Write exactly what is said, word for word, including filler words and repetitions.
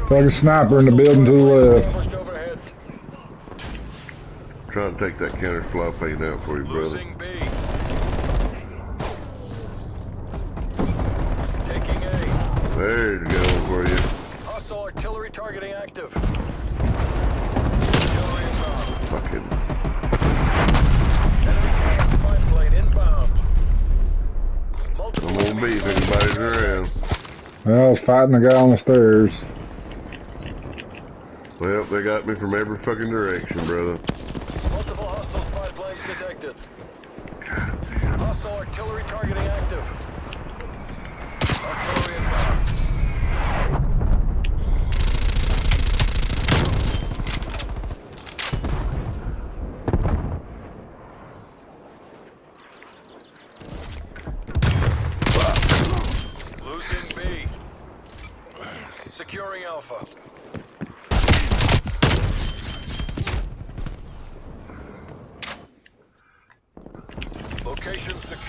Like a sniper in the building to the left. Trying to take that counter supply plane out for you, brother. Losing B. Taking A. There's a gun for you. Hostile artillery targeting active. Artillery inbound. Fucking. Enemy counter spy plane inbound. Multiple I'm on B if anybody's around. Well, I was fighting the guy on the stairs. Well, they got me from every fucking direction, brother. Multiple hostile spy planes detected. Hostile artillery targeting active. Artillery inbound. Losing B. Securing Alpha. Location secure.